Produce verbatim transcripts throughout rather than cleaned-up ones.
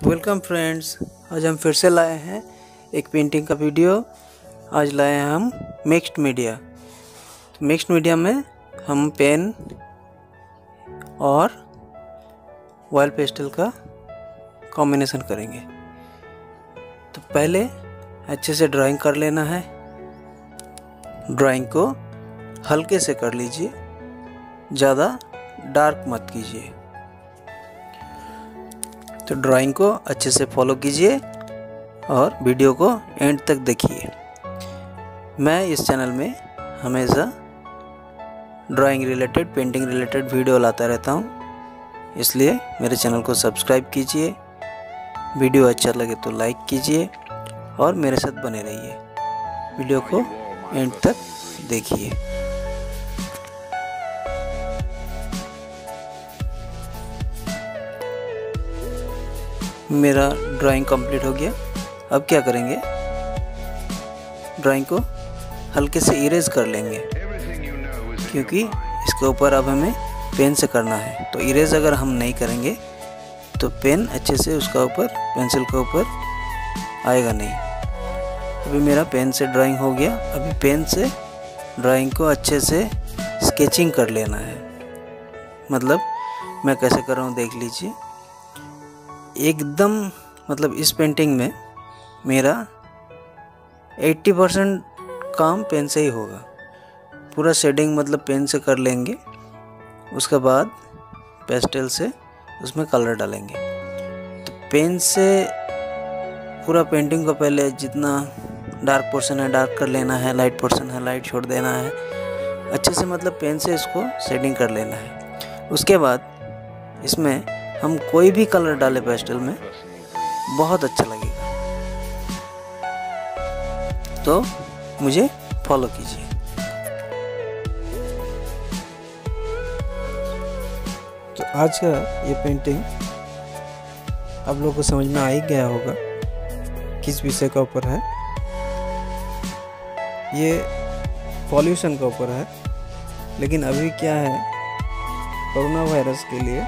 Welcome friends, आज हम फिर से लाए हैं एक पेंटिंग का वीडियो। आज लाए हैं हम मिक्स्ड मीडिया। तो मिक्स्ड मीडिया में हम पेन और ऑयल पेस्टल का कॉम्बिनेशन करेंगे। तो पहले अच्छे से ड्राइंग कर लेना है। ड्राइंग को हल्के से कर लीजिए, ज़्यादा डार्क मत कीजिए। तो ड्राइंग को अच्छे से फॉलो कीजिए और वीडियो को एंड तक देखिए। मैं इस चैनल में हमेशा drawing related, painting related video लाता रहता हूँ, इसलिए मेरे चैनल को सब्सक्राइब कीजिए। वीडियो अच्छा लगे तो लाइक कीजिए और मेरे साथ बने रहिए। वीडियो को एंड तक देखिए। मेरा ड्राइंग कंप्लीट हो गया। अब क्या करेंगे, ड्राइंग को हल्के से इरेज कर लेंगे, क्योंकि इसके ऊपर अब हमें पेन से करना है। तो इरेज अगर हम नहीं करेंगे तो पेन अच्छे से उसका ऊपर, पेंसिल के ऊपर आएगा नहीं। अभी मेरा पेन से ड्राइंग हो गया। अभी पेन से ड्राइंग को अच्छे से स्केचिंग कर लेना है। मतलब मैं कैसे कर रहा हूँ देख लीजिए। एकदम मतलब इस पेंटिंग में मेरा अस्सी परसेंट काम पेन से ही होगा। पूरा शेडिंग मतलब पेन से कर लेंगे, उसके बाद पेस्टल से उसमें कलर डालेंगे। तो पेन से पूरा पेंटिंग को पहले जितना डार्क पोर्शन है डार्क कर लेना है, लाइट पोर्शन है लाइट छोड़ देना है। अच्छे से मतलब पेन से इसको शेडिंग कर लेना है। उसके बाद इसमें हम कोई भी कलर डाले पेस्टल में बहुत अच्छा लगेगा। तो मुझे फॉलो कीजिए। तो आज का ये पेंटिंग आप लोगों को समझ में आ ही गया होगा किस विषय का ऊपर है। ये पॉल्यूशन का ऊपर है, लेकिन अभी क्या है, कोरोना वायरस के लिए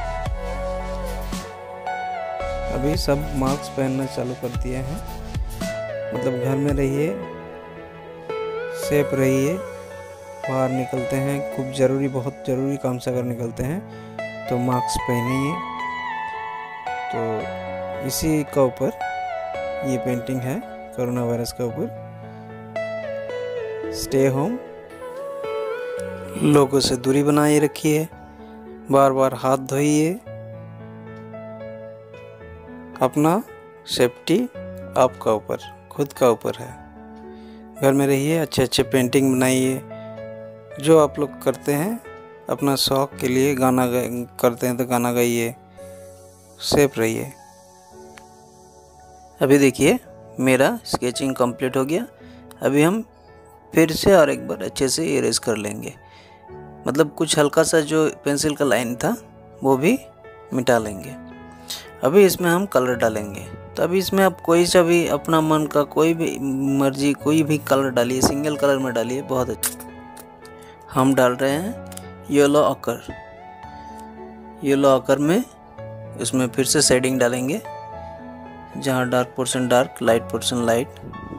अभी सब मास्क पहनना चालू कर दिए हैं। मतलब घर में रहिए, सेफ रहिए। बाहर निकलते हैं खूब ज़रूरी, बहुत ज़रूरी काम से अगर निकलते हैं तो मास्क पहनिए। तो इसी का ऊपर ये पेंटिंग है, कोरोना वायरस का ऊपर। स्टे होम, लोगों से दूरी बनाए रखिए, बार बार हाथ धोइए। अपना सेफ्टी आपका ऊपर, खुद का ऊपर है। घर में रहिए, अच्छे अच्छे पेंटिंग बनाइए। जो आप लोग करते हैं अपना शौक के लिए, गाना करते हैं तो गाना गाइए, सेफ रहिए। अभी देखिए मेरा स्केचिंग कंप्लीट हो गया। अभी हम फिर से और एक बार अच्छे से इरेज कर लेंगे। मतलब कुछ हल्का सा जो पेंसिल का लाइन था वो भी मिटा लेंगे। अभी इसमें हम कलर डालेंगे। तो अभी इसमें आप कोई सा भी अपना मन का, कोई भी मर्जी, कोई भी कलर डालिए, सिंगल कलर में डालिए, बहुत अच्छा। हम डाल रहे हैं येलो ऑकर। येलो ऑकर में इसमें फिर से शेडिंग डालेंगे, जहाँ dark portion dark, light portion light.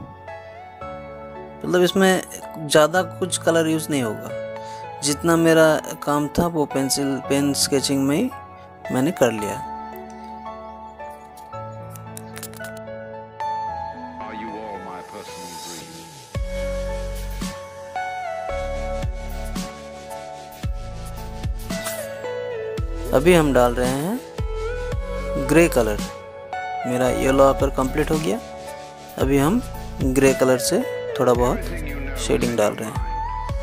मतलब इसमें ज़्यादा कुछ कलर यूज़ नहीं होगा। जितना मेरा काम था वो पेंसिल पेन स्केचिंग में ही मैंने कर लिया। अभी हम डाल रहे हैं ग्रे कलर। मेरा येलो ऑकर कंप्लीट हो गया। अभी हम ग्रे कलर से थोड़ा बहुत शेडिंग डाल रहे हैं।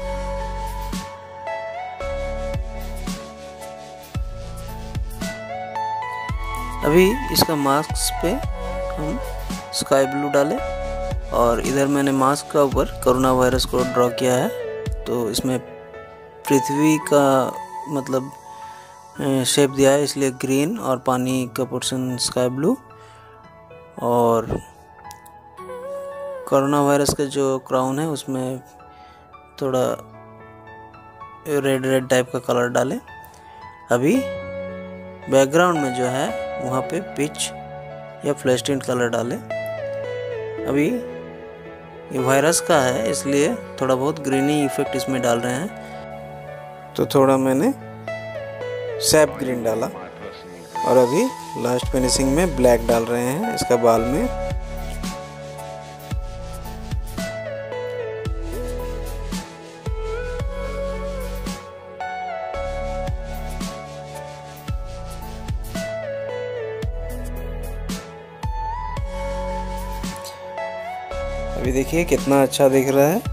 अभी इसका मास्क पे हम स्काई ब्लू डालें, और इधर मैंने मास्क का ऊपर कोरोना वायरस को ड्रॉ किया है। तो इसमें पृथ्वी का मतलब शेप दिया है, इसलिए ग्रीन, और पानी का पोर्शन स्काई ब्लू। और कोरोना वायरस का जो क्राउन है उसमें थोड़ा रेड रेड टाइप का कलर डालें। अभी बैकग्राउंड में जो है वहाँ पे पिच या फ्लैश टिंट कलर डालें। अभी ये वायरस का है इसलिए थोड़ा बहुत ग्रीनी इफेक्ट इसमें डाल रहे हैं, तो थोड़ा मैंने सैप ग्रीन डाला और अभी लास्ट फिनिशिंग में ब्लैक डाल रहे हैं इसका बाल में। अभी देखिए कितना अच्छा दिख रहा है।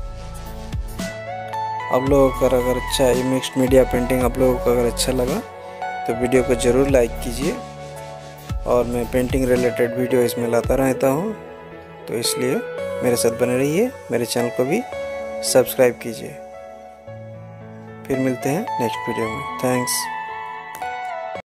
आप लोगों को अगर अच्छा ये मिक्स्ड मीडिया पेंटिंग आप लोगों को अगर अच्छा लगा तो वीडियो को ज़रूर लाइक कीजिए, और मैं पेंटिंग रिलेटेड वीडियो इसमें लाता रहता हूँ, तो इसलिए मेरे साथ बने रहिए, मेरे चैनल को भी सब्सक्राइब कीजिए। फिर मिलते हैं नेक्स्ट वीडियो में। थैंक्स।